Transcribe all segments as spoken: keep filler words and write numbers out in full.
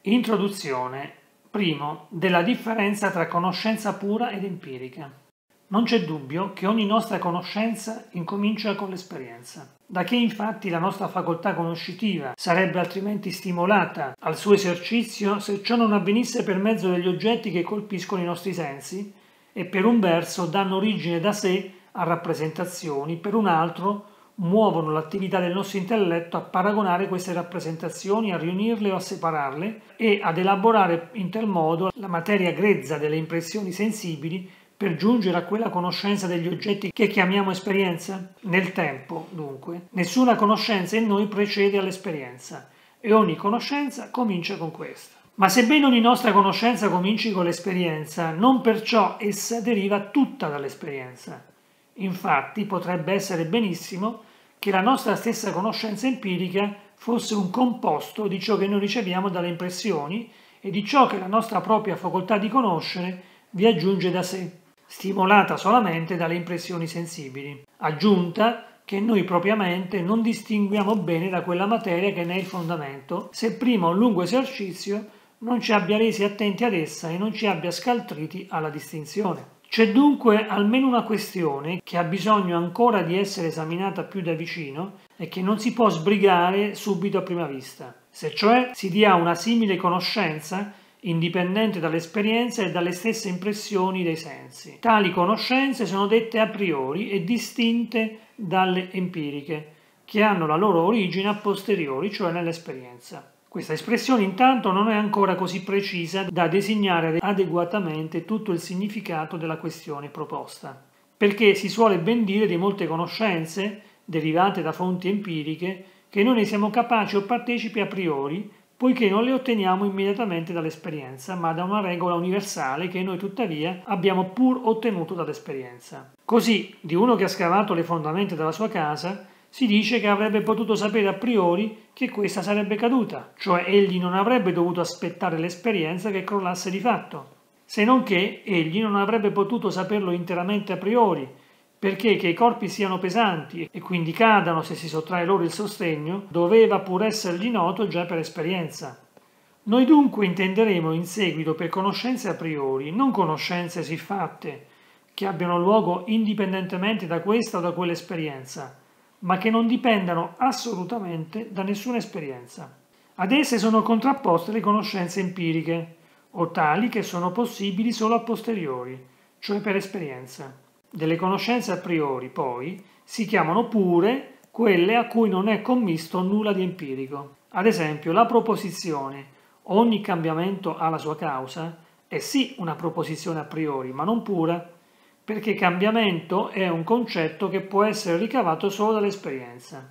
Introduzione. Primo, della differenza tra conoscenza pura ed empirica. Non c'è dubbio che ogni nostra conoscenza incomincia con l'esperienza. Da che infatti la nostra facoltà conoscitiva sarebbe altrimenti stimolata al suo esercizio se ciò non avvenisse per mezzo degli oggetti che colpiscono i nostri sensi e per un verso danno origine da sé a rappresentazioni, per un altro muovono l'attività del nostro intelletto a paragonare queste rappresentazioni, a riunirle o a separarle e ad elaborare in tal modo la materia grezza delle impressioni sensibili per giungere a quella conoscenza degli oggetti che chiamiamo esperienza? Nel tempo, dunque, nessuna conoscenza in noi precede all'esperienza e ogni conoscenza comincia con questa. Ma sebbene ogni nostra conoscenza cominci con l'esperienza, non perciò essa deriva tutta dall'esperienza. Infatti potrebbe essere benissimo che la nostra stessa conoscenza empirica fosse un composto di ciò che noi riceviamo dalle impressioni e di ciò che la nostra propria facoltà di conoscere vi aggiunge da sé, stimolata solamente dalle impressioni sensibili, aggiunta che noi propriamente non distinguiamo bene da quella materia che ne è il fondamento, se prima un lungo esercizio non ci abbia resi attenti ad essa e non ci abbia scaltriti alla distinzione. C'è dunque almeno una questione che ha bisogno ancora di essere esaminata più da vicino e che non si può sbrigare subito a prima vista, se cioè si dia una simile conoscenza indipendente dall'esperienza e dalle stesse impressioni dei sensi. Tali conoscenze sono dette a priori e distinte dalle empiriche, che hanno la loro origine a posteriori, cioè nell'esperienza. Questa espressione intanto non è ancora così precisa da designare adeguatamente tutto il significato della questione proposta, perché si suole ben dire di molte conoscenze, derivate da fonti empiriche, che noi ne siamo capaci o partecipi a priori, poiché non le otteniamo immediatamente dall'esperienza, ma da una regola universale che noi tuttavia abbiamo pur ottenuto dall'esperienza. Così, di uno che ha scavato le fondamenta della sua casa, si dice che avrebbe potuto sapere a priori che questa sarebbe caduta, cioè egli non avrebbe dovuto aspettare l'esperienza che crollasse di fatto, se non che egli non avrebbe potuto saperlo interamente a priori, perché che i corpi siano pesanti e quindi cadano se si sottrae loro il sostegno, doveva pur essergli noto già per esperienza. Noi dunque intenderemo in seguito per conoscenze a priori, non conoscenze siffatte, che abbiano luogo indipendentemente da questa o da quell'esperienza, ma che non dipendano assolutamente da nessuna esperienza. Ad esse sono contrapposte le conoscenze empiriche, o tali che sono possibili solo a posteriori, cioè per esperienza. Delle conoscenze a priori, poi, si chiamano pure quelle a cui non è commisto nulla di empirico. Ad esempio, la proposizione ogni cambiamento ha la sua causa è sì una proposizione a priori, ma non pura, perché cambiamento è un concetto che può essere ricavato solo dall'esperienza.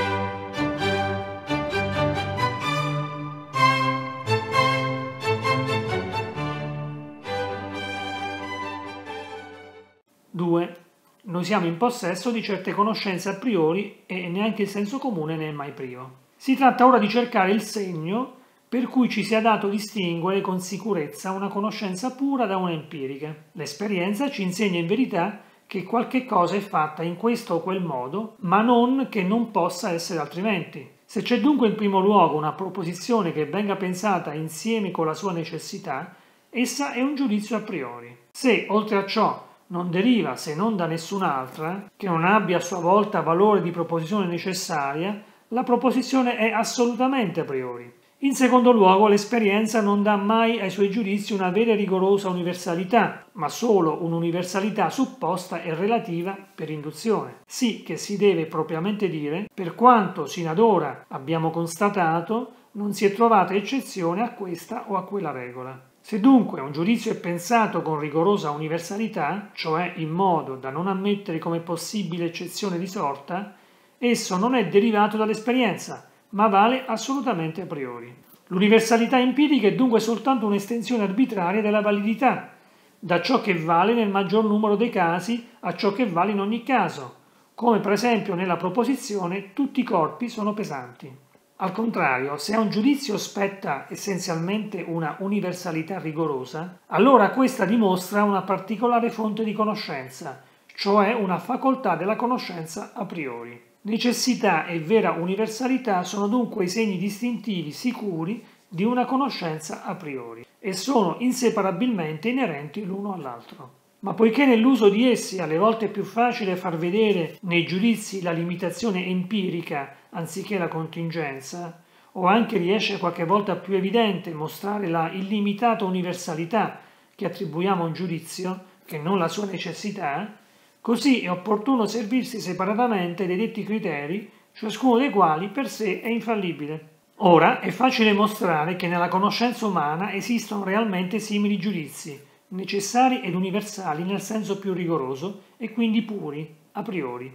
due. Noi siamo in possesso di certe conoscenze a priori e neanche il senso comune ne è mai privo. Si tratta ora di cercare il segno per cui ci sia dato distinguere con sicurezza una conoscenza pura da una empirica. L'esperienza ci insegna in verità che qualche cosa è fatta in questo o quel modo, ma non che non possa essere altrimenti. Se c'è dunque in primo luogo una proposizione che venga pensata insieme con la sua necessità, essa è un giudizio a priori. Se, oltre a ciò, non deriva se non da nessun'altra, che non abbia a sua volta valore di proposizione necessaria, la proposizione è assolutamente a priori. In secondo luogo, l'esperienza non dà mai ai suoi giudizi una vera e rigorosa universalità, ma solo un'universalità supposta e relativa per induzione. Sì che si deve propriamente dire, per quanto sino ad ora abbiamo constatato, non si è trovata eccezione a questa o a quella regola. Se dunque un giudizio è pensato con rigorosa universalità, cioè in modo da non ammettere come possibile eccezione di sorta, esso non è derivato dall'esperienza, ma vale assolutamente a priori. L'universalità empirica è dunque soltanto un'estensione arbitraria della validità, da ciò che vale nel maggior numero dei casi a ciò che vale in ogni caso, come per esempio nella proposizione tutti i corpi sono pesanti. Al contrario, se a un giudizio spetta essenzialmente una universalità rigorosa, allora questa dimostra una particolare fonte di conoscenza, cioè una facoltà della conoscenza a priori. Necessità e vera universalità sono dunque i segni distintivi sicuri di una conoscenza a priori e sono inseparabilmente inerenti l'uno all'altro. Ma poiché nell'uso di essi alle volte è più facile far vedere nei giudizi la limitazione empirica anziché la contingenza, o anche riesce qualche volta più evidente mostrare la illimitata universalità che attribuiamo a un giudizio, che non la sua necessità, così è opportuno servirsi separatamente dei detti criteri, ciascuno dei quali per sé è infallibile. Ora è facile mostrare che nella conoscenza umana esistono realmente simili giudizi, necessari ed universali nel senso più rigoroso e quindi puri, a priori.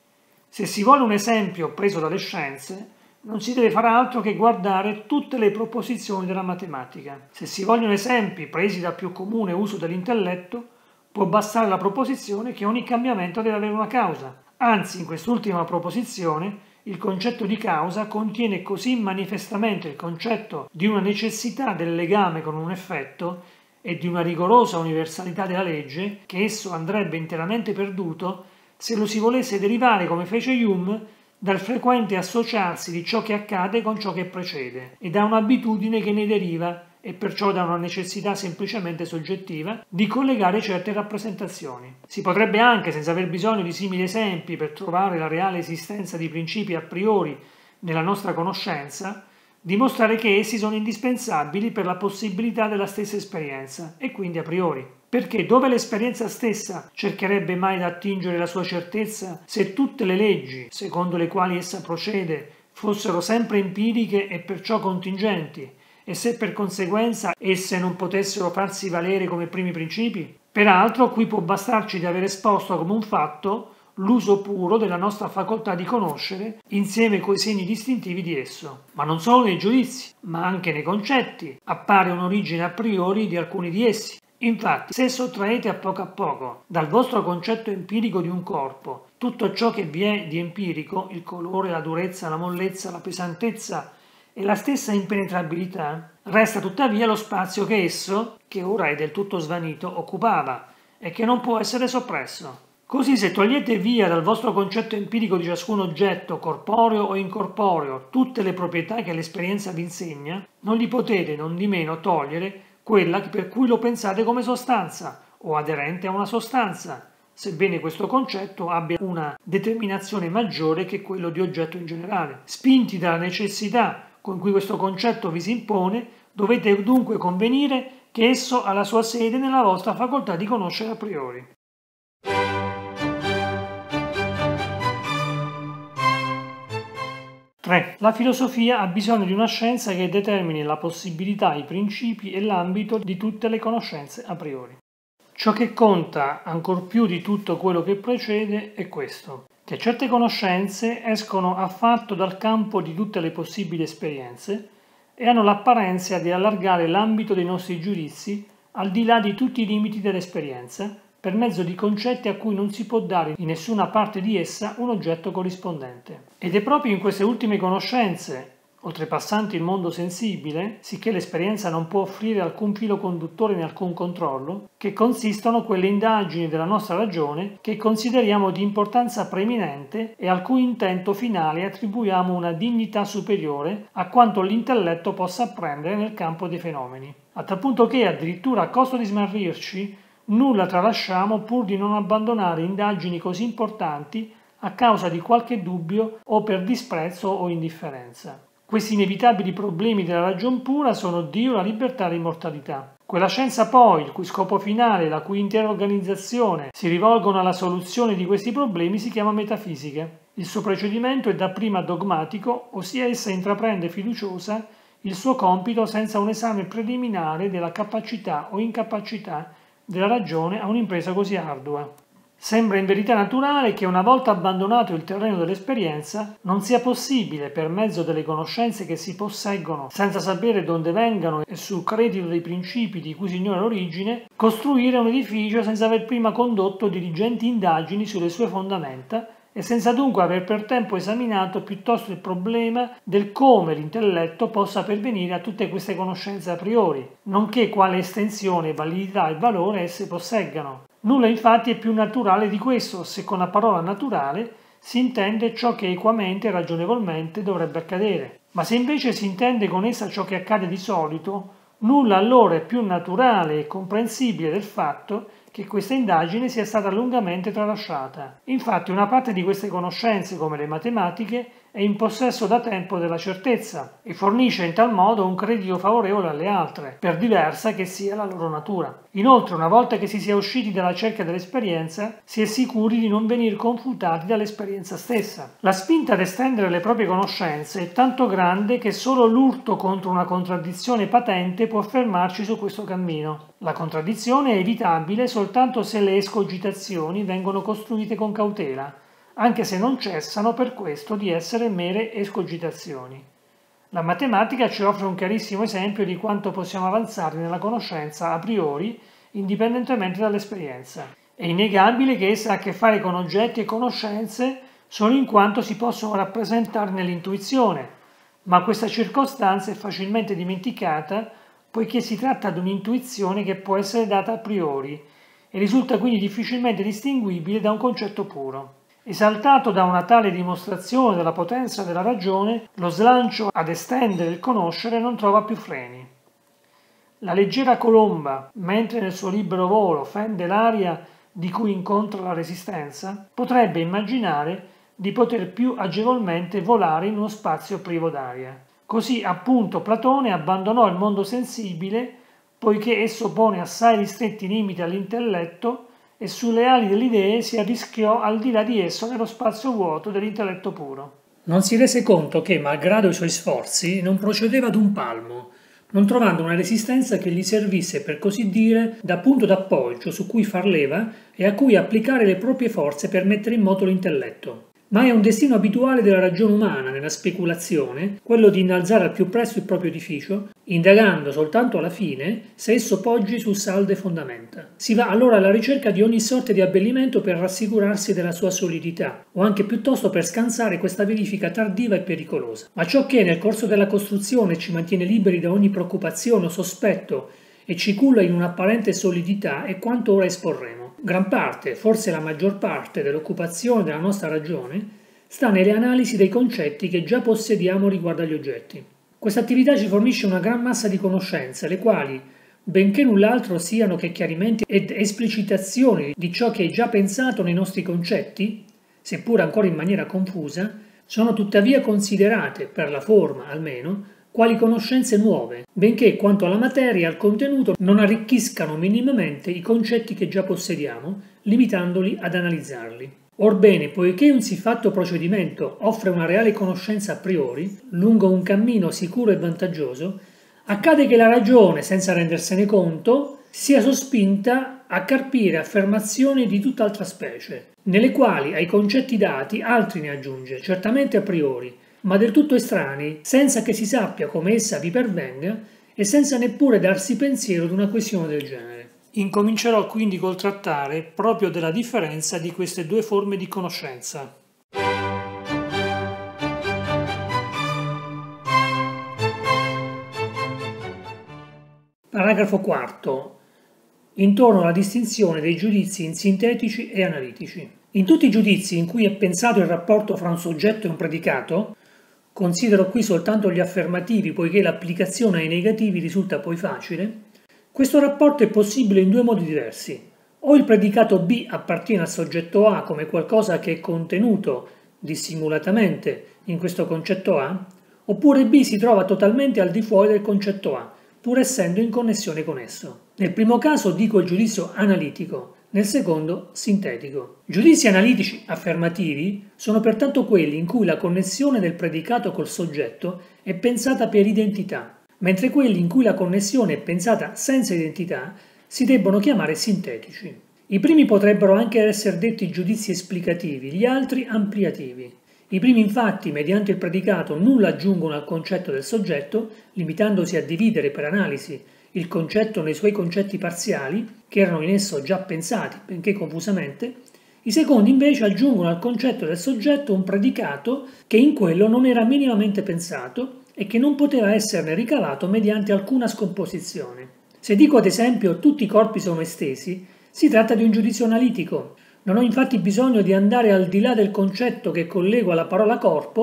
Se si vuole un esempio preso dalle scienze, non si deve far altro che guardare tutte le proposizioni della matematica. Se si vogliono esempi presi dal più comune uso dell'intelletto, può bastare la proposizione che ogni cambiamento deve avere una causa. Anzi, in quest'ultima proposizione, il concetto di causa contiene così manifestamente il concetto di una necessità del legame con un effetto e di una rigorosa universalità della legge che esso andrebbe interamente perduto se lo si volesse derivare, come fece Hume, dal frequente associarsi di ciò che accade con ciò che precede e da un'abitudine che ne deriva e perciò da una necessità semplicemente soggettiva di collegare certe rappresentazioni. Si potrebbe anche, senza aver bisogno di simili esempi per trovare la reale esistenza di principi a priori nella nostra conoscenza, dimostrare che essi sono indispensabili per la possibilità della stessa esperienza e quindi a priori. Perché dove l'esperienza stessa cercherebbe mai di attingere la sua certezza se tutte le leggi, secondo le quali essa procede, fossero sempre empiriche e perciò contingenti, e se per conseguenza esse non potessero farsi valere come primi principi? Peraltro, qui può bastarci di aver esposto come un fatto l'uso puro della nostra facoltà di conoscere insieme coi segni distintivi di esso. Ma non solo nei giudizi, ma anche nei concetti appare un'origine a priori di alcuni di essi. Infatti, se sottraete a poco a poco dal vostro concetto empirico di un corpo tutto ciò che vi è di empirico, il colore, la durezza, la mollezza, la pesantezza e la stessa impenetrabilità, resta tuttavia lo spazio che esso, che ora è del tutto svanito, occupava e che non può essere soppresso. Così se togliete via dal vostro concetto empirico di ciascun oggetto, corporeo o incorporeo, tutte le proprietà che l'esperienza vi insegna, non gli potete non di meno togliere quella per cui lo pensate come sostanza o aderente a una sostanza, sebbene questo concetto abbia una determinazione maggiore che quello di oggetto in generale. Spinti dalla necessità con cui questo concetto vi si impone, dovete dunque convenire che esso ha la sua sede nella vostra facoltà di conoscere a priori. tre. La filosofia ha bisogno di una scienza che determini la possibilità, i principi e l'ambito di tutte le conoscenze a priori. Ciò che conta ancor più di tutto quello che precede è questo, che certe conoscenze escono affatto dal campo di tutte le possibili esperienze e hanno l'apparenza di allargare l'ambito dei nostri giudizi al di là di tutti i limiti dell'esperienza, per mezzo di concetti a cui non si può dare in nessuna parte di essa un oggetto corrispondente. Ed è proprio in queste ultime conoscenze, oltrepassanti il mondo sensibile, sicché l'esperienza non può offrire alcun filo conduttore né alcun controllo, che consistono quelle indagini della nostra ragione che consideriamo di importanza preeminente e al cui intento finale attribuiamo una dignità superiore a quanto l'intelletto possa apprendere nel campo dei fenomeni. A tal punto che, addirittura a costo di smarrirci, nulla tralasciamo pur di non abbandonare indagini così importanti a causa di qualche dubbio o per disprezzo o indifferenza. Questi inevitabili problemi della ragion pura sono Dio, la libertà e l'immortalità. Quella scienza poi, il cui scopo finale e la cui intera organizzazione si rivolgono alla soluzione di questi problemi, si chiama metafisica. Il suo procedimento è dapprima dogmatico, ossia essa intraprende fiduciosa il suo compito senza un esame preliminare della capacità o incapacità della ragione a un'impresa così ardua. Sembra in verità naturale che una volta abbandonato il terreno dell'esperienza non sia possibile, per mezzo delle conoscenze che si posseggono senza sapere dove vengano e sul credito dei principi di cui si ignora l'origine, costruire un edificio senza aver prima condotto diligenti indagini sulle sue fondamenta e senza dunque aver per tempo esaminato piuttosto il problema del come l'intelletto possa pervenire a tutte queste conoscenze a priori, nonché quale estensione, validità e valore esse posseggano. Nulla infatti è più naturale di questo, se con la parola naturale si intende ciò che equamente e ragionevolmente dovrebbe accadere. Ma se invece si intende con essa ciò che accade di solito, nulla allora è più naturale e comprensibile del fatto che questa indagine sia stata lungamente tralasciata. Infatti una parte di queste conoscenze, come le matematiche, è in possesso da tempo della certezza e fornisce in tal modo un credito favorevole alle altre, per diversa che sia la loro natura. Inoltre, una volta che si sia usciti dalla cerchia dell'esperienza, si è sicuri di non venire confutati dall'esperienza stessa. La spinta ad estendere le proprie conoscenze è tanto grande che solo l'urto contro una contraddizione patente può fermarci su questo cammino. La contraddizione è evitabile soltanto se le escogitazioni vengono costruite con cautela, anche se non cessano per questo di essere mere escogitazioni. La matematica ci offre un chiarissimo esempio di quanto possiamo avanzare nella conoscenza a priori, indipendentemente dall'esperienza. È innegabile che essa ha a che fare con oggetti e conoscenze solo in quanto si possono rappresentare nell'intuizione, ma questa circostanza è facilmente dimenticata poiché si tratta di un'intuizione che può essere data a priori e risulta quindi difficilmente distinguibile da un concetto puro. Esaltato da una tale dimostrazione della potenza della ragione, lo slancio ad estendere il conoscere non trova più freni. La leggera colomba, mentre nel suo libero volo fende l'aria di cui incontra la resistenza, potrebbe immaginare di poter più agevolmente volare in uno spazio privo d'aria. Così appunto Platone abbandonò il mondo sensibile, poiché esso pone assai ristretti limiti all'intelletto, e sulle ali delle idee si arrischiò al di là di esso nello spazio vuoto dell'intelletto puro. Non si rese conto che, malgrado i suoi sforzi, non procedeva d'un palmo, non trovando una resistenza che gli servisse, per così dire, da punto d'appoggio su cui far leva e a cui applicare le proprie forze per mettere in moto l'intelletto. Ma è un destino abituale della ragione umana nella speculazione quello di innalzare al più presto il proprio edificio, indagando soltanto alla fine se esso poggi su salde fondamenta. Si va allora alla ricerca di ogni sorta di abbellimento per rassicurarsi della sua solidità, o anche piuttosto per scansare questa verifica tardiva e pericolosa. Ma ciò che nel corso della costruzione ci mantiene liberi da ogni preoccupazione o sospetto e ci culla in un'apparente solidità è quanto ora esporremo. Gran parte, forse la maggior parte, dell'occupazione della nostra ragione sta nelle analisi dei concetti che già possediamo riguardo agli oggetti. Questa attività ci fornisce una gran massa di conoscenze, le quali, benché null'altro siano che chiarimenti ed esplicitazioni di ciò che è già pensato nei nostri concetti, seppur ancora in maniera confusa, sono tuttavia considerate, per la forma almeno, quali conoscenze nuove, benché quanto alla materia e al contenuto non arricchiscano minimamente i concetti che già possediamo, limitandoli ad analizzarli. Orbene, poiché un siffatto procedimento offre una reale conoscenza a priori, lungo un cammino sicuro e vantaggioso, accade che la ragione, senza rendersene conto, sia sospinta a carpire affermazioni di tutt'altra specie, nelle quali ai concetti dati altri ne aggiunge, certamente a priori, ma del tutto estranei, senza che si sappia come essa vi pervenga e senza neppure darsi pensiero di una questione del genere. Incomincerò quindi col trattare proprio della differenza di queste due forme di conoscenza. Paragrafo quarto. Intorno alla distinzione dei giudizi in sintetici e analitici. In tutti i giudizi in cui è pensato il rapporto fra un soggetto e un predicato, considero qui soltanto gli affermativi poiché l'applicazione ai negativi risulta poi facile, questo rapporto è possibile in due modi diversi. O il predicato B appartiene al soggetto A come qualcosa che è contenuto dissimulatamente in questo concetto A, oppure B si trova totalmente al di fuori del concetto A, pur essendo in connessione con esso. Nel primo caso dico il giudizio analitico, nel secondo sintetico. Giudizi analitici affermativi sono pertanto quelli in cui la connessione del predicato col soggetto è pensata per identità, mentre quelli in cui la connessione è pensata senza identità si debbono chiamare sintetici. I primi potrebbero anche essere detti giudizi esplicativi, gli altri ampliativi. I primi infatti, mediante il predicato, nulla aggiungono al concetto del soggetto, limitandosi a dividere per analisi il concetto nei suoi concetti parziali, che erano in esso già pensati, benché confusamente. I secondi invece aggiungono al concetto del soggetto un predicato che in quello non era minimamente pensato e che non poteva esserne ricavato mediante alcuna scomposizione. Se dico ad esempio tutti i corpi sono estesi, si tratta di un giudizio analitico. Non ho infatti bisogno di andare al di là del concetto che collego alla parola corpo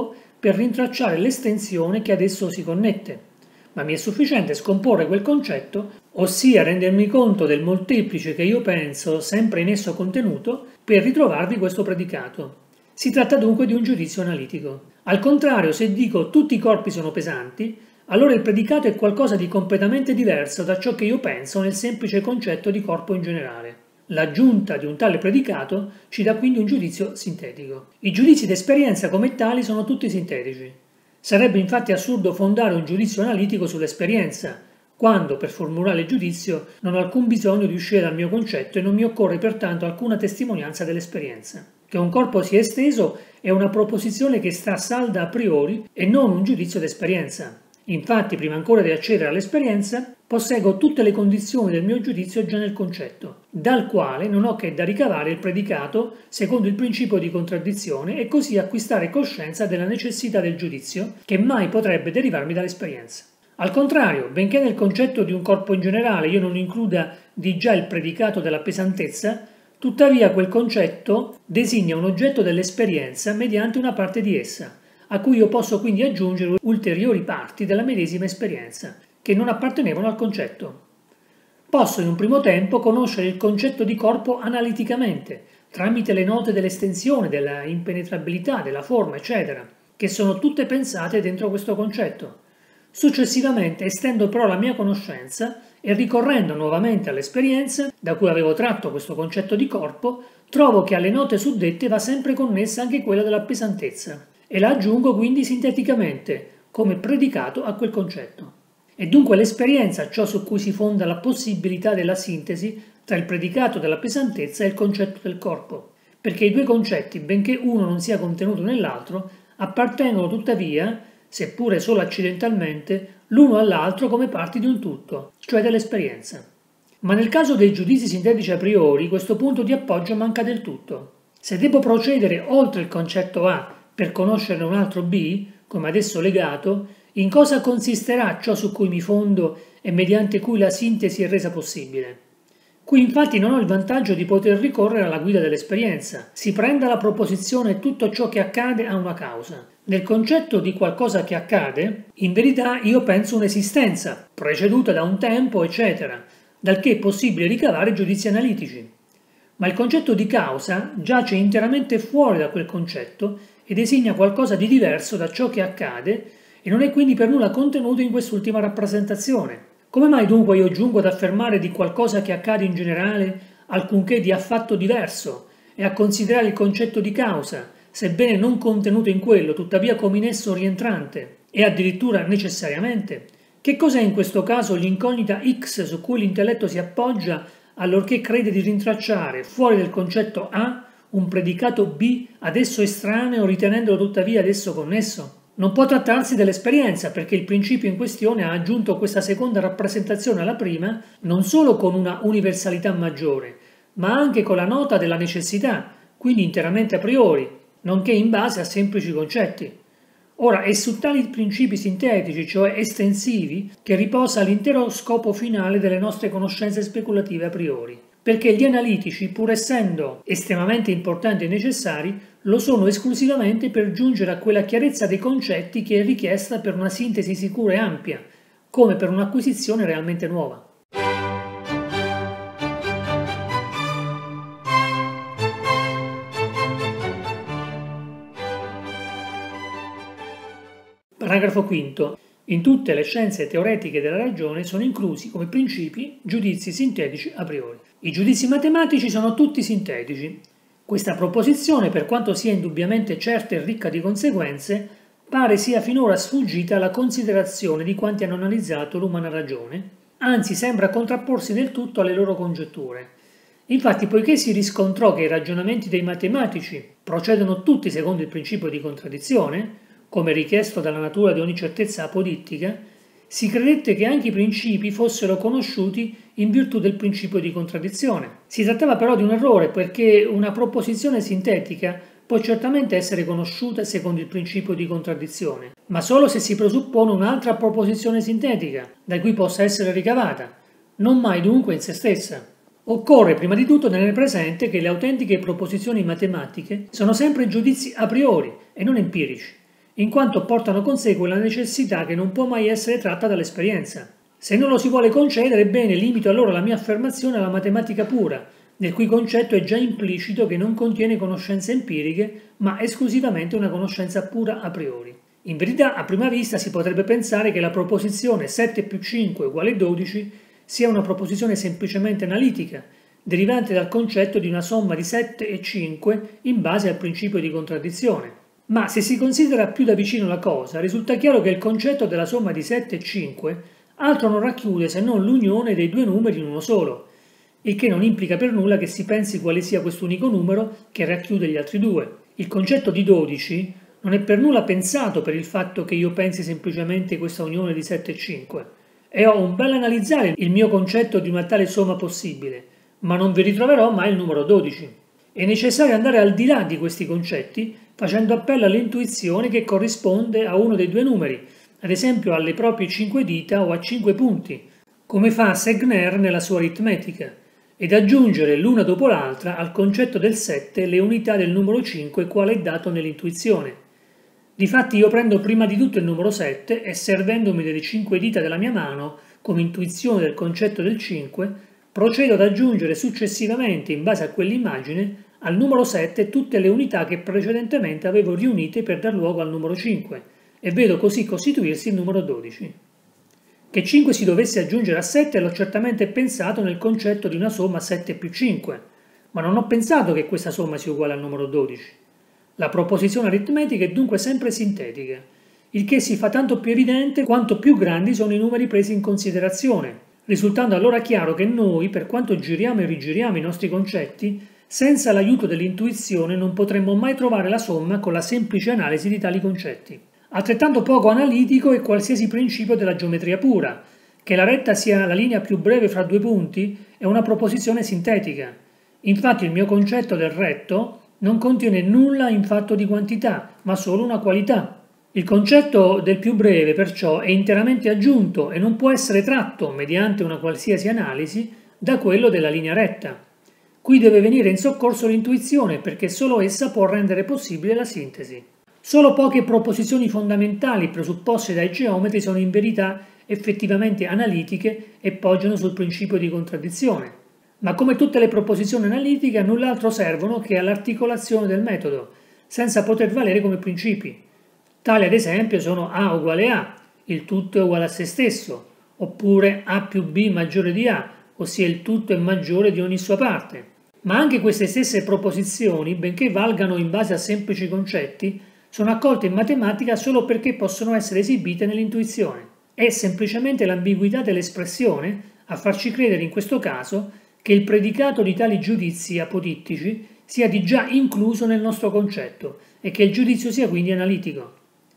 per rintracciare l'estensione che ad esso si connette, ma mi è sufficiente scomporre quel concetto, ossia rendermi conto del molteplice che io penso sempre in esso contenuto, per ritrovarvi questo predicato. Si tratta dunque di un giudizio analitico. Al contrario, se dico tutti i corpi sono pesanti, allora il predicato è qualcosa di completamente diverso da ciò che io penso nel semplice concetto di corpo in generale. L'aggiunta di un tale predicato ci dà quindi un giudizio sintetico. I giudizi d'esperienza come tali sono tutti sintetici. Sarebbe infatti assurdo fondare un giudizio analitico sull'esperienza, quando per formulare il giudizio non ho alcun bisogno di uscire dal mio concetto e non mi occorre pertanto alcuna testimonianza dell'esperienza. Che un corpo sia esteso è una proposizione che sta salda a priori e non un giudizio d'esperienza. Infatti, prima ancora di accedere all'esperienza, posseggo tutte le condizioni del mio giudizio già nel concetto, dal quale non ho che da ricavare il predicato secondo il principio di contraddizione e così acquistare coscienza della necessità del giudizio che mai potrebbe derivarmi dall'esperienza. Al contrario, benché nel concetto di un corpo in generale io non includa di già il predicato della pesantezza, tuttavia quel concetto designa un oggetto dell'esperienza mediante una parte di essa, a cui io posso quindi aggiungere ulteriori parti della medesima esperienza, che non appartenevano al concetto. Posso in un primo tempo conoscere il concetto di corpo analiticamente, tramite le note dell'estensione, della impenetrabilità, della forma, eccetera, che sono tutte pensate dentro questo concetto. Successivamente estendo però la mia conoscenza e ricorrendo nuovamente all'esperienza da cui avevo tratto questo concetto di corpo, trovo che alle note suddette va sempre connessa anche quella della pesantezza e la aggiungo quindi sinteticamente come predicato a quel concetto. È dunque l'esperienza ciò su cui si fonda la possibilità della sintesi tra il predicato della pesantezza e il concetto del corpo, perché i due concetti, benché uno non sia contenuto nell'altro, appartengono tuttavia, seppure solo accidentalmente, l'uno all'altro come parti di un tutto, cioè dell'esperienza. Ma nel caso dei giudizi sintetici a priori, questo punto di appoggio manca del tutto. Se devo procedere oltre il concetto A per conoscerne un altro B, come adesso legato, in cosa consisterà ciò su cui mi fondo e mediante cui la sintesi è resa possibile? Qui infatti non ho il vantaggio di poter ricorrere alla guida dell'esperienza. Si prenda la proposizione tutto ciò che accade ha una causa. Nel concetto di qualcosa che accade, in verità io penso un'esistenza, preceduta da un tempo, eccetera, dal che è possibile ricavare giudizi analitici. Ma il concetto di causa giace interamente fuori da quel concetto e designa qualcosa di diverso da ciò che accade e non è quindi per nulla contenuto in quest'ultima rappresentazione. Come mai dunque io giungo ad affermare di qualcosa che accade in generale alcunché di affatto diverso e a considerare il concetto di causa, sebbene non contenuto in quello, tuttavia come in esso rientrante e addirittura necessariamente? Che cos'è in questo caso l'incognita X su cui l'intelletto si appoggia allorché crede di rintracciare fuori del concetto A un predicato B ad esso estraneo ritenendolo tuttavia ad esso connesso? Non può trattarsi dell'esperienza perché il principio in questione ha aggiunto questa seconda rappresentazione alla prima non solo con una universalità maggiore, ma anche con la nota della necessità, quindi interamente a priori, nonché in base a semplici concetti. Ora è su tali principi sintetici, cioè estensivi, che riposa l'intero scopo finale delle nostre conoscenze speculative a priori, perché gli analitici, pur essendo estremamente importanti e necessari, lo sono esclusivamente per giungere a quella chiarezza dei concetti che è richiesta per una sintesi sicura e ampia, come per un'acquisizione realmente nuova. Paragrafo quinto. In tutte le scienze teoretiche della ragione sono inclusi come principi giudizi sintetici a priori. I giudizi matematici sono tutti sintetici. Questa proposizione, per quanto sia indubbiamente certa e ricca di conseguenze, pare sia finora sfuggita alla considerazione di quanti hanno analizzato l'umana ragione, anzi sembra contrapporsi del tutto alle loro congetture. Infatti, poiché si riscontrò che i ragionamenti dei matematici procedono tutti secondo il principio di contraddizione, come richiesto dalla natura di ogni certezza apodittica, si credette che anche i principi fossero conosciuti in virtù del principio di contraddizione. Si trattava però di un errore, perché una proposizione sintetica può certamente essere conosciuta secondo il principio di contraddizione, ma solo se si presuppone un'altra proposizione sintetica, da cui possa essere ricavata, non mai dunque in se stessa. Occorre prima di tutto tenere presente che le autentiche proposizioni matematiche sono sempre giudizi a priori e non empirici, in quanto portano con sé quella necessità che non può mai essere tratta dall'esperienza. Se non lo si vuole concedere, bene, limito allora la mia affermazione alla matematica pura, nel cui concetto è già implicito che non contiene conoscenze empiriche, ma esclusivamente una conoscenza pura a priori. In verità, a prima vista si potrebbe pensare che la proposizione sette più cinque uguale dodici sia una proposizione semplicemente analitica, derivante dal concetto di una somma di sette e cinque in base al principio di contraddizione. Ma se si considera più da vicino la cosa, risulta chiaro che il concetto della somma di sette e cinque altro non racchiude se non l'unione dei due numeri in uno solo, il che non implica per nulla che si pensi quale sia quest'unico numero che racchiude gli altri due. Il concetto di dodici non è per nulla pensato per il fatto che io pensi semplicemente questa unione di sette e cinque, e ho un bel analizzare il mio concetto di una tale somma possibile, ma non vi ritroverò mai il numero dodici. È necessario andare al di là di questi concetti facendo appello all'intuizione che corrisponde a uno dei due numeri, ad esempio alle proprie cinque dita o a cinque punti, come fa Segner nella sua aritmetica, ed aggiungere l'una dopo l'altra al concetto del sette le unità del numero cinque quale è dato nell'intuizione. Difatti io prendo prima di tutto il numero sette e servendomi delle cinque dita della mia mano come intuizione del concetto del cinque, procedo ad aggiungere successivamente, in base a quell'immagine, al numero sette tutte le unità che precedentemente avevo riunite per dar luogo al numero cinque, e vedo così costituirsi il numero dodici. Che cinque si dovesse aggiungere a sette l'ho certamente pensato nel concetto di una somma sette più cinque, ma non ho pensato che questa somma sia uguale al numero dodici. La proposizione aritmetica è dunque sempre sintetica, il che si fa tanto più evidente quanto più grandi sono i numeri presi in considerazione, risultando allora chiaro che noi, per quanto giriamo e rigiriamo i nostri concetti, senza l'aiuto dell'intuizione non potremmo mai trovare la somma con la semplice analisi di tali concetti. Altrettanto poco analitico è qualsiasi principio della geometria pura. Che la retta sia la linea più breve fra due punti è una proposizione sintetica. Infatti il mio concetto del retto non contiene nulla in fatto di quantità, ma solo una qualità. Il concetto del più breve, perciò, è interamente aggiunto e non può essere tratto, mediante una qualsiasi analisi, da quello della linea retta. Qui deve venire in soccorso l'intuizione, perché solo essa può rendere possibile la sintesi. Solo poche proposizioni fondamentali presupposte dai geometri sono in verità effettivamente analitiche e poggiano sul principio di contraddizione. Ma come tutte le proposizioni analitiche a null'altro servono che all'articolazione del metodo, senza poter valere come principi. Tali ad esempio sono A uguale A, il tutto è uguale a se stesso, oppure A più B maggiore di A, ossia il tutto è maggiore di ogni sua parte. Ma anche queste stesse proposizioni, benché valgano in base a semplici concetti, sono accolte in matematica solo perché possono essere esibite nell'intuizione. È semplicemente l'ambiguità dell'espressione a farci credere in questo caso che il predicato di tali giudizi apodittici sia di già incluso nel nostro concetto e che il giudizio sia quindi analitico.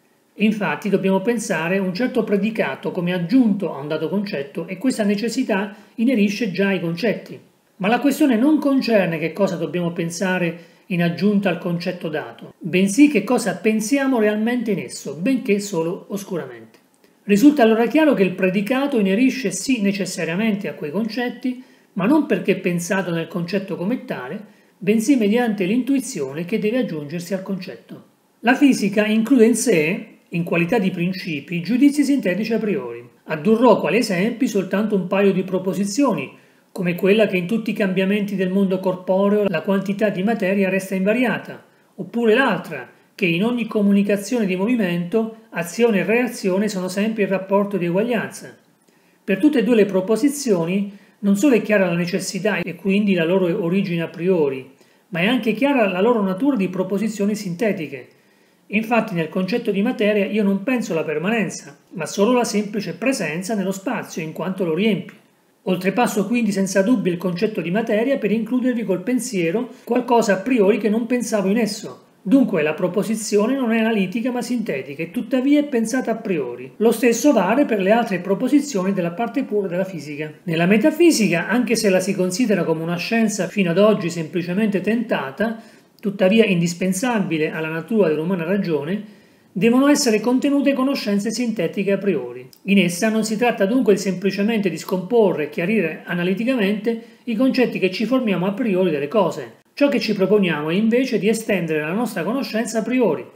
Infatti dobbiamo pensare un certo predicato come aggiunto a un dato concetto e questa necessità inerisce già ai concetti. Ma la questione non concerne che cosa dobbiamo pensare in aggiunta al concetto dato, bensì che cosa pensiamo realmente in esso, benché solo oscuramente. Risulta allora chiaro che il predicato inerisce sì necessariamente a quei concetti, ma non perché pensato nel concetto come tale, bensì mediante l'intuizione che deve aggiungersi al concetto. La fisica include in sé, in qualità di principi, giudizi sintetici a priori. Addurrò quali esempi soltanto un paio di proposizioni, come quella che in tutti i cambiamenti del mondo corporeo la quantità di materia resta invariata, oppure l'altra, che in ogni comunicazione di movimento azione e reazione sono sempre in rapporto di eguaglianza. Per tutte e due le proposizioni non solo è chiara la necessità e quindi la loro origine a priori, ma è anche chiara la loro natura di proposizioni sintetiche. Infatti nel concetto di materia io non penso la permanenza, ma solo la semplice presenza nello spazio in quanto lo riempie. Oltrepasso quindi senza dubbio il concetto di materia per includervi col pensiero qualcosa a priori che non pensavo in esso. Dunque la proposizione non è analitica ma sintetica e tuttavia è pensata a priori. Lo stesso vale per le altre proposizioni della parte pura della fisica. Nella metafisica, anche se la si considera come una scienza fino ad oggi semplicemente tentata, tuttavia indispensabile alla natura dell'umana ragione, devono essere contenute conoscenze sintetiche a priori. In essa non si tratta dunque di semplicemente di scomporre e chiarire analiticamente i concetti che ci formiamo a priori delle cose. Ciò che ci proponiamo è invece di estendere la nostra conoscenza a priori,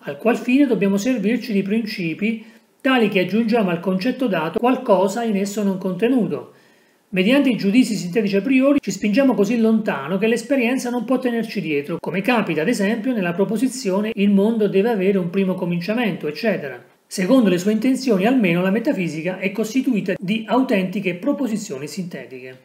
al qual fine dobbiamo servirci di principi tali che aggiungiamo al concetto dato qualcosa in esso non contenuto. Mediante i giudizi sintetici a priori ci spingiamo così lontano che l'esperienza non può tenerci dietro, come capita ad esempio nella proposizione il mondo deve avere un primo cominciamento, eccetera. Secondo le sue intenzioni, almeno, la metafisica è costituita di autentiche proposizioni sintetiche.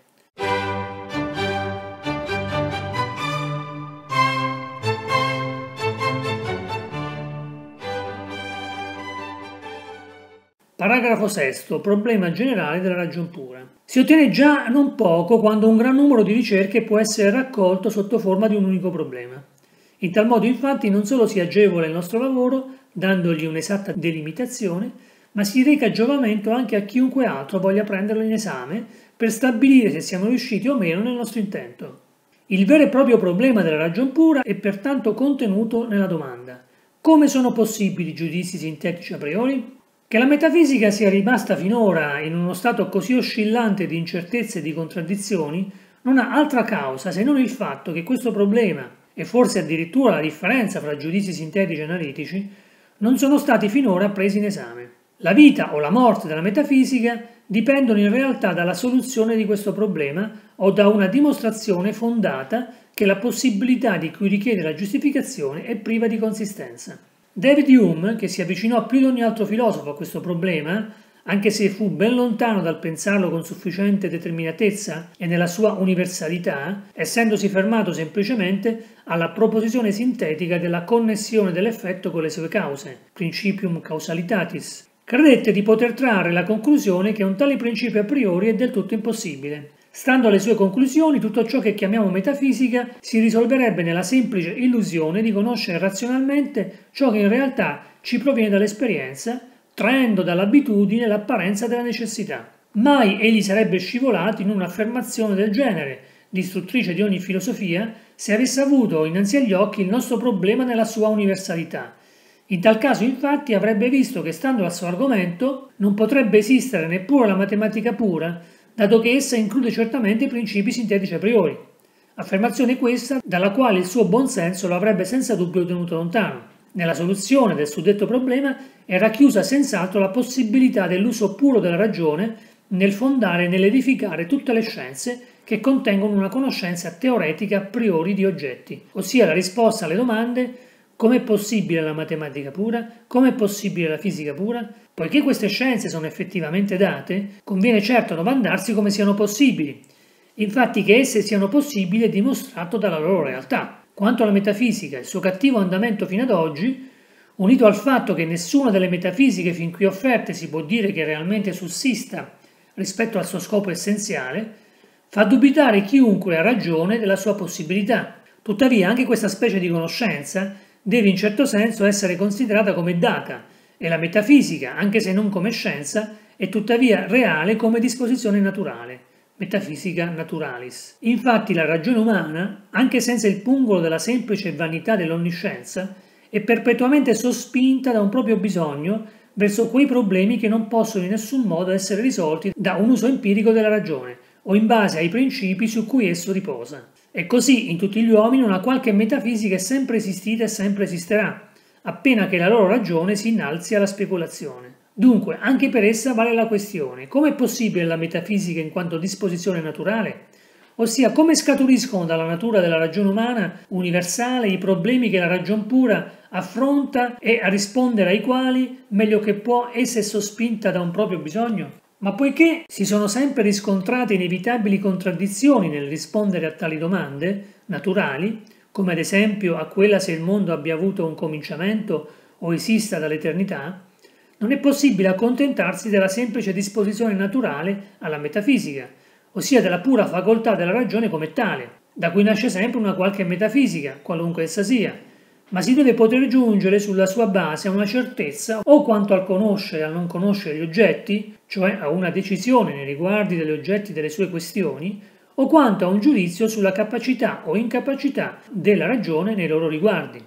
Paragrafo sesto. Problema generale della ragion pura. Si ottiene già non poco quando un gran numero di ricerche può essere raccolto sotto forma di un unico problema. In tal modo, infatti, non solo si agevola il nostro lavoro, dandogli un'esatta delimitazione, ma si reca giovamento anche a chiunque altro voglia prenderlo in esame per stabilire se siamo riusciti o meno nel nostro intento. Il vero e proprio problema della ragion pura è pertanto contenuto nella domanda: come sono possibili giudizi sintetici a priori? Che la metafisica sia rimasta finora in uno stato così oscillante di incertezze e di contraddizioni non ha altra causa se non il fatto che questo problema, e forse addirittura la differenza fra giudizi sintetici e analitici, non sono stati finora presi in esame. La vita o la morte della metafisica dipendono in realtà dalla soluzione di questo problema o da una dimostrazione fondata che la possibilità di cui richiede la giustificazione è priva di consistenza. David Hume, che si avvicinò più di ogni altro filosofo a questo problema, anche se fu ben lontano dal pensarlo con sufficiente determinatezza e nella sua universalità, essendosi fermato semplicemente alla proposizione sintetica della connessione dell'effetto con le sue cause, principium causalitatis, credette di poter trarre la conclusione che un tale principio a priori è del tutto impossibile. Stando alle sue conclusioni, tutto ciò che chiamiamo metafisica si risolverebbe nella semplice illusione di conoscere razionalmente ciò che in realtà ci proviene dall'esperienza, traendo dall'abitudine l'apparenza della necessità. Mai egli sarebbe scivolato in un'affermazione del genere, distruttrice di ogni filosofia, se avesse avuto innanzi agli occhi il nostro problema nella sua universalità. In tal caso, infatti, avrebbe visto che, stando al suo argomento, non potrebbe esistere neppure la matematica pura, dato che essa include certamente i principi sintetici a priori. Affermazione questa dalla quale il suo buon senso lo avrebbe senza dubbio tenuto lontano. Nella soluzione del suddetto problema è racchiusa senz'altro la possibilità dell'uso puro della ragione nel fondare e nell'edificare tutte le scienze che contengono una conoscenza teoretica a priori di oggetti, ossia la risposta alle domande: com'è possibile la matematica pura? Com'è possibile la fisica pura? Poiché queste scienze sono effettivamente date, conviene certo domandarsi come siano possibili. Infatti che esse siano possibili è dimostrato dalla loro realtà. Quanto alla metafisica, il suo cattivo andamento fino ad oggi, unito al fatto che nessuna delle metafisiche fin qui offerte si può dire che realmente sussista rispetto al suo scopo essenziale, fa dubitare chiunque ha ragione della sua possibilità. Tuttavia anche questa specie di conoscenza deve in certo senso essere considerata come data, e la metafisica, anche se non come scienza, è tuttavia reale come disposizione naturale, metafisica naturalis. Infatti la ragione umana, anche senza il pungolo della semplice vanità dell'onniscienza, è perpetuamente sospinta da un proprio bisogno verso quei problemi che non possono in nessun modo essere risolti da un uso empirico della ragione o in base ai principi su cui esso riposa. E così in tutti gli uomini una qualche metafisica è sempre esistita e sempre esisterà, appena che la loro ragione si innalzi alla speculazione. Dunque, anche per essa vale la questione: come è possibile la metafisica in quanto disposizione naturale? Ossia, come scaturiscono dalla natura della ragione umana universale i problemi che la ragion pura affronta e a rispondere ai quali, meglio che può, essa è sospinta da un proprio bisogno? Ma poiché si sono sempre riscontrate inevitabili contraddizioni nel rispondere a tali domande naturali, come ad esempio a quella se il mondo abbia avuto un cominciamento o esista dall'eternità, non è possibile accontentarsi della semplice disposizione naturale alla metafisica, ossia della pura facoltà della ragione come tale, da cui nasce sempre una qualche metafisica, qualunque essa sia, ma si deve poter giungere sulla sua base a una certezza o quanto al conoscere e al non conoscere gli oggetti, cioè a una decisione nei riguardi degli oggetti delle sue questioni, o quanto a un giudizio sulla capacità o incapacità della ragione nei loro riguardi,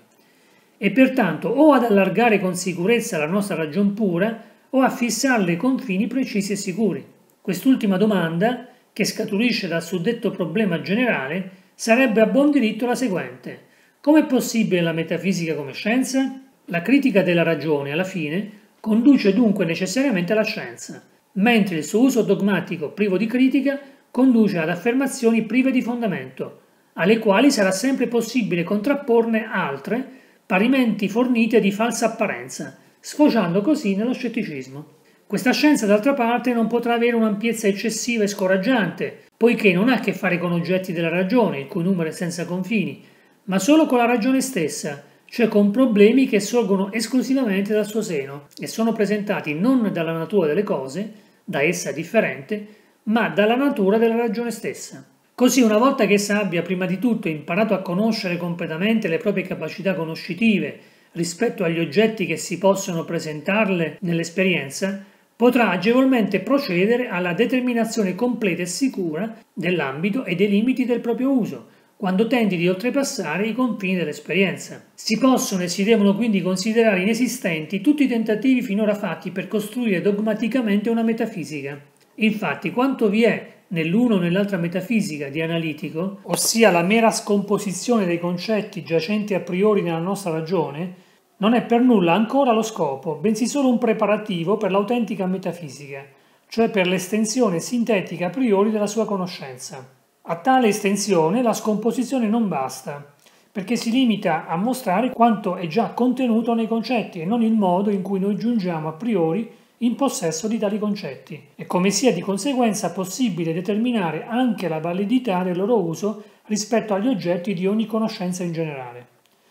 e pertanto o ad allargare con sicurezza la nostra ragion pura o a fissarle confini precisi e sicuri. Quest'ultima domanda, che scaturisce dal suddetto problema generale, sarebbe a buon diritto la seguente: come è possibile la metafisica come scienza? La critica della ragione, alla fine, conduce dunque necessariamente alla scienza, mentre il suo uso dogmatico privo di critica conduce ad affermazioni prive di fondamento, alle quali sarà sempre possibile contrapporne altre, parimenti fornite di falsa apparenza, sfociando così nello scetticismo. Questa scienza, d'altra parte, non potrà avere un'ampiezza eccessiva e scoraggiante, poiché non ha a che fare con oggetti della ragione, il cui numero è senza confini, ma solo con la ragione stessa, cioè con problemi che sorgono esclusivamente dal suo seno e sono presentati non dalla natura delle cose, da essa differente, ma dalla natura della ragione stessa. Così, una volta che essa abbia prima di tutto imparato a conoscere completamente le proprie capacità conoscitive rispetto agli oggetti che si possono presentarle nell'esperienza, potrà agevolmente procedere alla determinazione completa e sicura dell'ambito e dei limiti del proprio uso, quando tenti di oltrepassare i confini dell'esperienza. Si possono e si devono quindi considerare inesistenti tutti i tentativi finora fatti per costruire dogmaticamente una metafisica. Infatti, quanto vi è nell'uno o nell'altra metafisica di analitico, ossia la mera scomposizione dei concetti giacenti a priori nella nostra ragione, non è per nulla ancora lo scopo, bensì solo un preparativo per l'autentica metafisica, cioè per l'estensione sintetica a priori della sua conoscenza. A tale estensione la scomposizione non basta, perché si limita a mostrare quanto è già contenuto nei concetti e non il modo in cui noi giungiamo a priori in possesso di tali concetti, e come sia di conseguenza possibile determinare anche la validità del loro uso rispetto agli oggetti di ogni conoscenza in generale.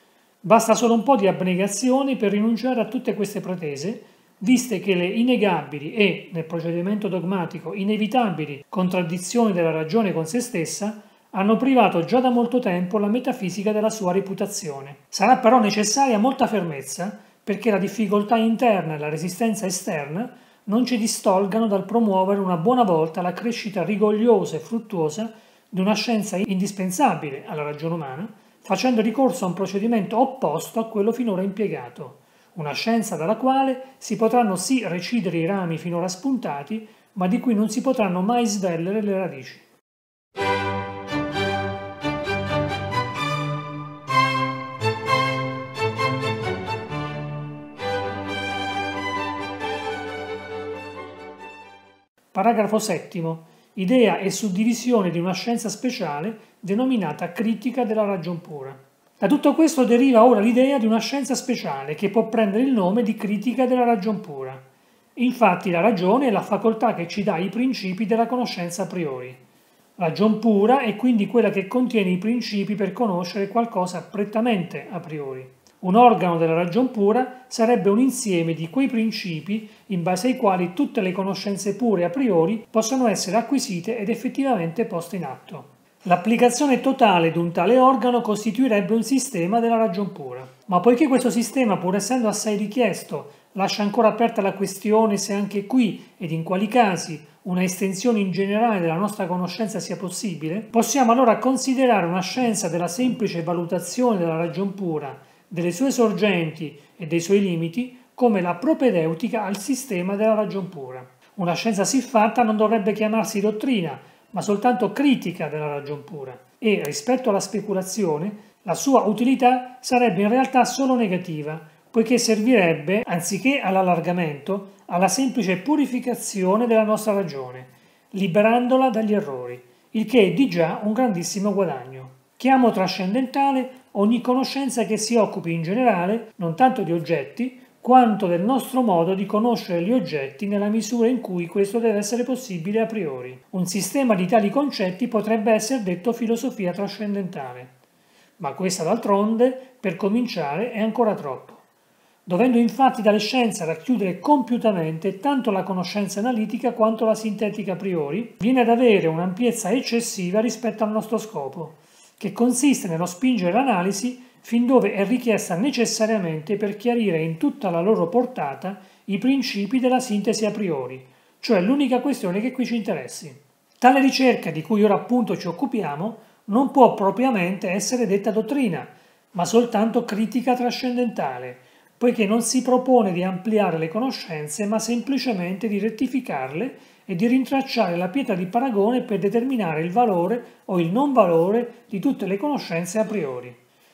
Basta solo un po' di abnegazione per rinunciare a tutte queste pretese, viste che le innegabili e, nel procedimento dogmatico, inevitabili contraddizioni della ragione con se stessa hanno privato già da molto tempo la metafisica della sua reputazione. Sarà però necessaria molta fermezza perché la difficoltà interna e la resistenza esterna non ci distolgano dal promuovere una buona volta la crescita rigogliosa e fruttuosa di una scienza indispensabile alla ragione umana, facendo ricorso a un procedimento opposto a quello finora impiegato, una scienza dalla quale si potranno sì recidere i rami finora spuntati, ma di cui non si potranno mai svellere le radici. Paragrafo settimo. Idea e suddivisione di una scienza speciale denominata critica della ragion pura. Da tutto questo deriva ora l'idea di una scienza speciale che può prendere il nome di critica della ragion pura. Infatti la ragione è la facoltà che ci dà i principi della conoscenza a priori. Ragion pura è quindi quella che contiene i principi per conoscere qualcosa prettamente a priori. Un organo della ragion pura sarebbe un insieme di quei principi in base ai quali tutte le conoscenze pure a priori possono essere acquisite ed effettivamente poste in atto. L'applicazione totale di un tale organo costituirebbe un sistema della ragion pura. Ma poiché questo sistema, pur essendo assai richiesto, lascia ancora aperta la questione se anche qui ed in quali casi una estensione in generale della nostra conoscenza sia possibile, possiamo allora considerare una scienza della semplice valutazione della ragion pura, delle sue sorgenti e dei suoi limiti, come la propedeutica al sistema della ragion pura. Una scienza siffatta non dovrebbe chiamarsi dottrina, ma soltanto critica della ragion pura, e rispetto alla speculazione, la sua utilità sarebbe in realtà solo negativa, poiché servirebbe, anziché all'allargamento, alla semplice purificazione della nostra ragione, liberandola dagli errori, il che è di già un grandissimo guadagno. Chiamo trascendentale ogni conoscenza che si occupi in generale non tanto di oggetti, quanto del nostro modo di conoscere gli oggetti nella misura in cui questo deve essere possibile a priori. Un sistema di tali concetti potrebbe essere detto filosofia trascendentale, ma questa d'altronde, per cominciare, è ancora troppo. Dovendo infatti tale scienza racchiudere compiutamente tanto la conoscenza analitica quanto la sintetica a priori, viene ad avere un'ampiezza eccessiva rispetto al nostro scopo, che consiste nello spingere l'analisi fin dove è richiesta necessariamente per chiarire in tutta la loro portata i principi della sintesi a priori, cioè l'unica questione che qui ci interessi. Tale ricerca di cui ora appunto ci occupiamo non può propriamente essere detta dottrina, ma soltanto critica trascendentale, poiché non si propone di ampliare le conoscenze, ma semplicemente di rettificarle e di rintracciare la pietra di paragone per determinare il valore o il non valore di tutte le conoscenze a priori.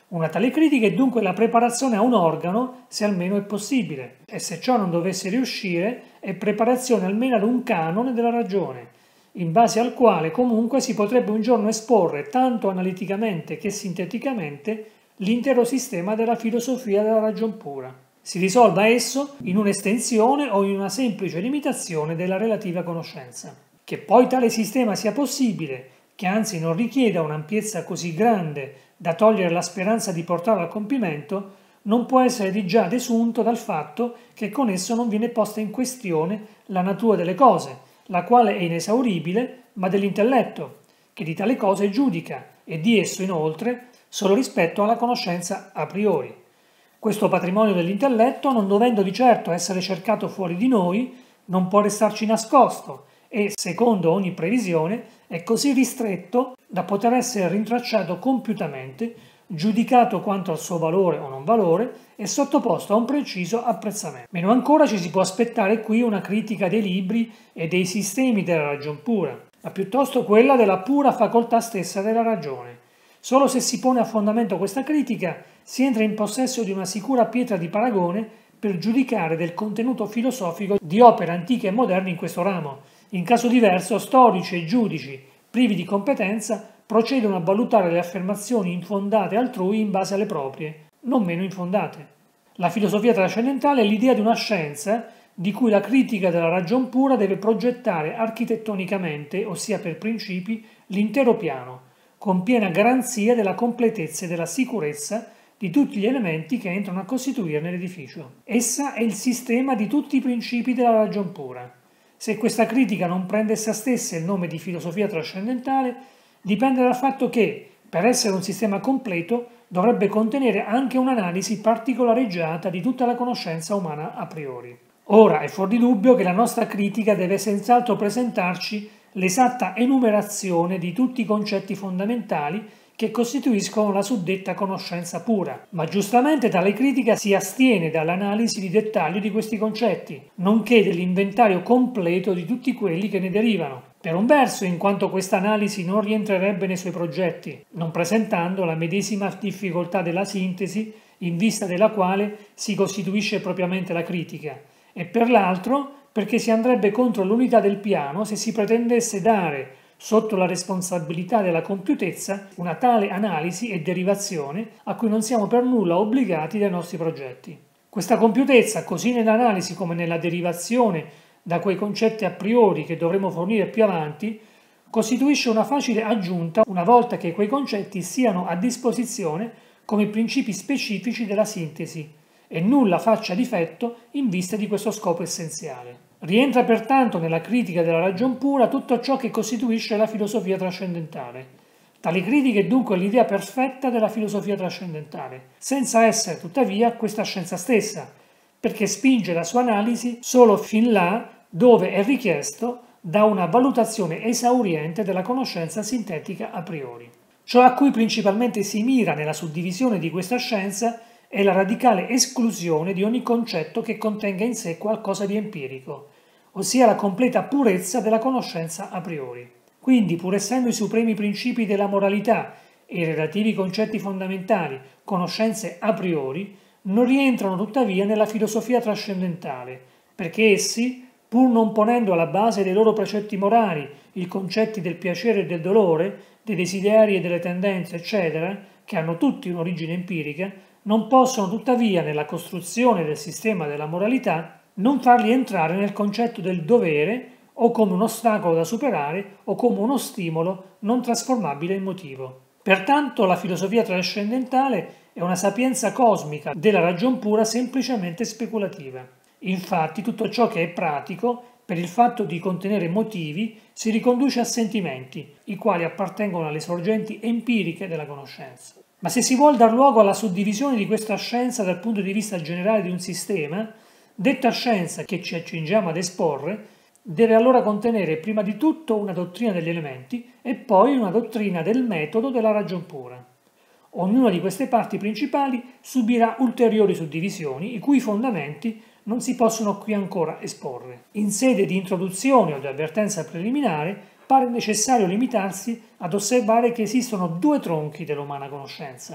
Una tale critica è dunque la preparazione a un organo, se almeno è possibile, e se ciò non dovesse riuscire, è preparazione almeno ad un canone della ragione, in base al quale comunque si potrebbe un giorno esporre tanto analiticamente che sinteticamente l'intero sistema della filosofia della ragion pura. Si risolva esso in un'estensione o in una semplice limitazione della relativa conoscenza. Che poi tale sistema sia possibile, che anzi non richieda un'ampiezza così grande da togliere la speranza di portarlo al compimento, non può essere di già desunto dal fatto che con esso non viene posta in questione la natura delle cose, la quale è inesauribile, ma dell'intelletto, che di tale cose giudica, e di esso inoltre solo rispetto alla conoscenza a priori. Questo patrimonio dell'intelletto, non dovendo di certo essere cercato fuori di noi, non può restarci nascosto e, secondo ogni previsione, è così ristretto da poter essere rintracciato compiutamente, giudicato quanto al suo valore o non valore e sottoposto a un preciso apprezzamento. Meno ancora ci si può aspettare qui una critica dei libri e dei sistemi della ragion pura, ma piuttosto quella della pura facoltà stessa della ragione. Solo se si pone a fondamento questa critica si entra in possesso di una sicura pietra di paragone per giudicare del contenuto filosofico di opere antiche e moderne in questo ramo. In caso diverso, storici e giudici, privi di competenza, procedono a valutare le affermazioni infondate altrui in base alle proprie, non meno infondate. La filosofia trascendentale è l'idea di una scienza di cui la critica della ragion pura deve progettare architettonicamente, ossia per principi, l'intero piano, con piena garanzia della completezza e della sicurezza di tutti gli elementi che entrano a costituirne l'edificio. Essa è il sistema di tutti i principi della ragion pura. Se questa critica non prende essa stessa il nome di filosofia trascendentale, dipende dal fatto che, per essere un sistema completo, dovrebbe contenere anche un'analisi particolareggiata di tutta la conoscenza umana a priori. Ora è fuor di dubbio che la nostra critica deve senz'altro presentarci l'esatta enumerazione di tutti i concetti fondamentali che costituiscono la suddetta conoscenza pura, ma giustamente tale critica si astiene dall'analisi di dettaglio di questi concetti, nonché dell'inventario completo di tutti quelli che ne derivano. Per un verso, in quanto questa analisi non rientrerebbe nei suoi progetti, non presentando la medesima difficoltà della sintesi in vista della quale si costituisce propriamente la critica, e per l'altro perché si andrebbe contro l'unità del piano se si pretendesse dare, sotto la responsabilità della compiutezza, una tale analisi e derivazione a cui non siamo per nulla obbligati dai nostri progetti. Questa compiutezza, così nell'analisi come nella derivazione da quei concetti a priori che dovremo fornire più avanti, costituisce una facile aggiunta una volta che quei concetti siano a disposizione come principi specifici della sintesi e nulla faccia difetto in vista di questo scopo essenziale. Rientra pertanto nella critica della ragion pura tutto ciò che costituisce la filosofia trascendentale. Tale critica è dunque l'idea perfetta della filosofia trascendentale, senza essere tuttavia questa scienza stessa, perché spinge la sua analisi solo fin là dove è richiesto da una valutazione esauriente della conoscenza sintetica a priori. Ciò a cui principalmente si mira nella suddivisione di questa scienza è la radicale esclusione di ogni concetto che contenga in sé qualcosa di empirico, ossia la completa purezza della conoscenza a priori. Quindi, pur essendo i supremi principi della moralità e i relativi concetti fondamentali conoscenze a priori, non rientrano tuttavia nella filosofia trascendentale, perché essi, pur non ponendo alla base dei loro precetti morali i concetti del piacere e del dolore, dei desideri e delle tendenze, eccetera, che hanno tutti un'origine empirica, non possono tuttavia nella costruzione del sistema della moralità non farli entrare nel concetto del dovere o come un ostacolo da superare o come uno stimolo non trasformabile in motivo. Pertanto la filosofia trascendentale è una sapienza cosmica della ragion pura semplicemente speculativa. Infatti tutto ciò che è pratico, per il fatto di contenere motivi, si riconduce a sentimenti, i quali appartengono alle sorgenti empiriche della conoscenza. Ma se si vuol dar luogo alla suddivisione di questa scienza dal punto di vista generale di un sistema, detta scienza che ci accingiamo ad esporre deve allora contenere prima di tutto una dottrina degli elementi e poi una dottrina del metodo della ragion pura. Ognuna di queste parti principali subirà ulteriori suddivisioni, i cui fondamenti non si possono qui ancora esporre. In sede di introduzione o di avvertenza preliminare, pare necessario limitarsi ad osservare che esistono due tronchi dell'umana conoscenza,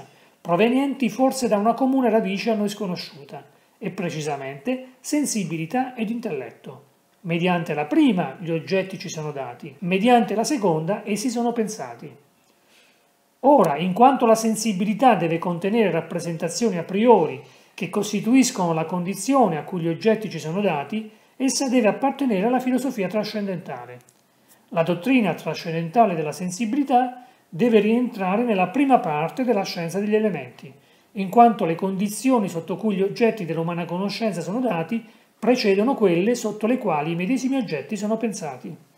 provenienti forse da una comune radice a noi sconosciuta, e precisamente sensibilità ed intelletto. Mediante la prima gli oggetti ci sono dati, mediante la seconda essi sono pensati. Ora, in quanto la sensibilità deve contenere rappresentazioni a priori che costituiscono la condizione a cui gli oggetti ci sono dati, essa deve appartenere alla filosofia trascendentale. La dottrina trascendentale della sensibilità deve rientrare nella prima parte della scienza degli elementi, in quanto le condizioni sotto cui gli oggetti dell'umana conoscenza sono dati precedono quelle sotto le quali i medesimi oggetti sono pensati.